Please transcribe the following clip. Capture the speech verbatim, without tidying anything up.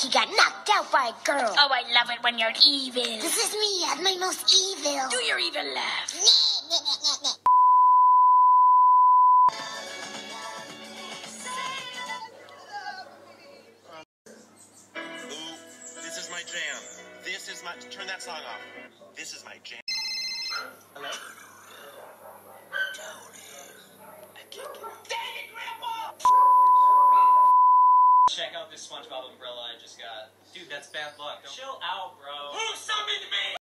he got knocked out by a girl. Oh, I love it when you're evil. This is me at my most evil. Do your evil laugh. Ooh, this is my jam. This is my... Turn that song off. This is my jam. Hello? Check out this SpongeBob umbrella I just got. Dude, that's bad luck. Don't... Chill out, bro. Who summoned me?